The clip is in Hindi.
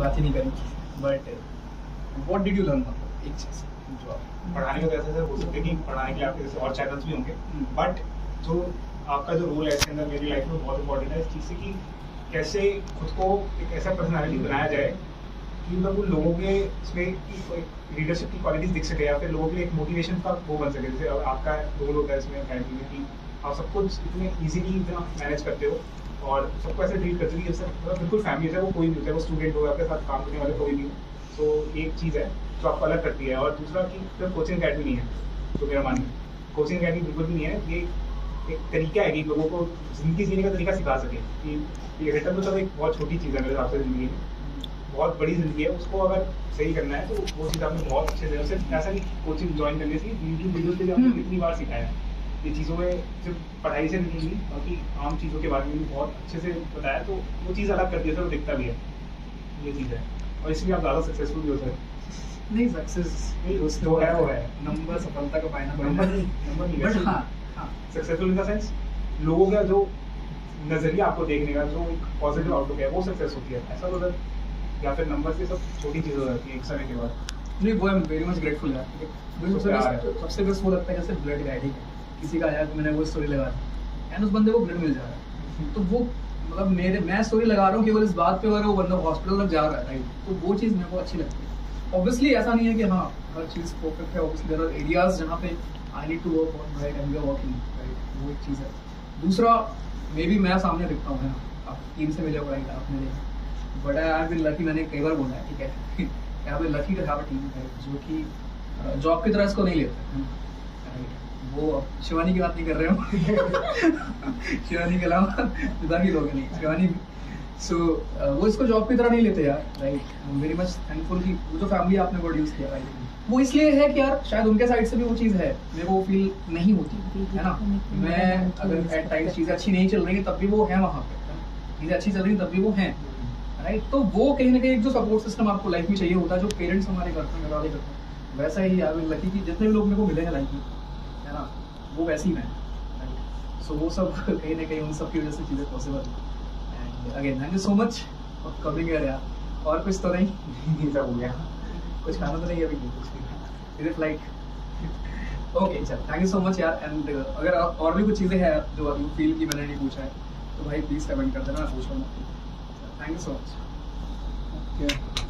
बात ही नहीं करी, but what did you learn? एक चीज जो पढ़ाने का वैसे हो सकता है कि पढ़ाने के लिए आपके जैसे और चैनल्स भी होंगे, बट जो आपका जो रोल है इसके अंदर मेरी लाइफ में बहुत इंपॉर्टेंट है इस चीज़ से कि कैसे खुद को एक ऐसा पर्सनालिटी बनाया जाए कि मतलब वो लोगों के इसमें लीडरशिप की क्वालिटीज दिख सके या फिर लोगों के लिए एक मोटिवेशन का वो बन सके। जैसे आपका रोल होता है इसमें अकेडमी में कि आप सब कुछ इतने ईजिली इतना मैनेज करते हो और सबको ऐसे ट्रीट करते हो कि जैसे मतलब बिल्कुल फैमिली है, वो कोई भी होता है, वो स्टूडेंट हो आपके साथ काम करने वाले कोई भी हो। तो एक चीज़ है जो आपको अलग करती है। और दूसरा कि फिर कोचिंग अकेडमी नहीं है, तो मेरा मानना है कोचिंग अकेडमी बिल्कुल भी नहीं है। ये एक तरीका है कि लोगों को जिंदगी जीने का तरीका सिखा सके कि रिटर्न तो सब एक बहुत छोटी चीज़ है मेरे हिसाब से, ज़िंदगी में बहुत बड़ी ज़िंदगी है, उसको अगर सही करना है तो वो चीज़ आपने बहुत अच्छे से, सिर्फ ऐसा नहीं कोचिंग ज्वाइन करने से यूट्यूब वीडियो से भी आपने कितनी बार सिखाया है ये चीज़ों में, सिर्फ पढ़ाई से नहीं, बाकी आम चीज़ों के बारे में भी बहुत अच्छे से बताया, तो वो चीज़ अलग करती है, तो दिखता भी है ये चीज़ है, और इसलिए आप ज़्यादा सक्सेसफुल भी हो सकते। नहीं, सक्सेस जो है वो है, नंबर सफलता का पाना नंबर नहीं, बट हाँ सक्सेसफुल इन द सेंस लोगों का जो नजरिया आपको देखने का जो एक पॉजिटिव आउटलुक है वो सक्सेस होती है, ऐसा तो या फिर नंबर से सब छोटी चीज़ हो जाती है एक समय के बाद। नहीं, वो I am very much grateful यार। सबसे बेस्ट वो लगता है जैसे ब्लड है, ठीक है, किसी का आया तो मैंने वो स्टोरी लगा दी एंड उस बंदे को ब्लड मिल जा रहा है, तो वो मतलब मैं स्टोरी लगा रहा हूँ केवल इस बात पे, अगर वो बंदा हॉस्पिटल तक जा रहा है, राइट, तो वो चीज़ मेरे को अच्छी लगती है। ऑब्वियसली ऐसा नहीं है कि हाँ हर चीज़ परफेक्ट है, ऑब्वियसली देयर आर एरियाज जहाँ पे I need to work on, right, and we are working, right, वो एक चीज़ है। दूसरा मे बी मैं सामने दिखता हूँ, है ना, आप टीम से मिले हो, राइट, आपने देखा, but I have been lucky, मैंने कई बार बोला है, ठीक है, I have been lucky to have a team जो कि जॉब की तरह इसको नहीं लेते, राइट। वो शिवानी की बात नहीं कर रहे हो शिवानी के अलावा बाकी लोग नहीं, शिवानी सो वो इसको जॉब की तरह नहीं लेते यार, right. I am very much thankful कि वो जो फैमिली आपने वर्ड यूज किया, राइट, वो इसलिए है कि यार शायद उनके साइड से भी वो चीज़ है, मेरे को फील नहीं होती है ना। मैं अगर एट टाइम्स चीज़ें अच्छी नहीं चल रही है तब भी वो है वहाँ पे, चीज़ें अच्छी चल रही है तब भी वो हैं, राइट। तो वो कहीं ना कहीं एक जो सपोर्ट सिस्टम आपको लाइफ में चाहिए होता है, जो पेरेंट्स हमारे करते हैं, घर वाले करते हैं, वैसा ही आई एम लकी कि जितने भी लोग मेरे को मिले हैं लाइफ में, है ना, वो वैसे ही मैं, राइट। सो वो सब कहीं ना कहीं उन सब की वजह से चीज़ें possible. And again thank you so much for coming here यार। और कुछ तो नहीं सब हो गया, कुछ खाना तो नहीं अभी, सिर्फ फ्लाइट। ओके चल, थैंक यू सो मच यार। एंड अगर और भी कुछ चीज़ें हैं जो यू फील कि मैंने नहीं पूछा है तो भाई प्लीज़ कमेंट कर देना, मैं पूछ लूँगा। Thank you so much.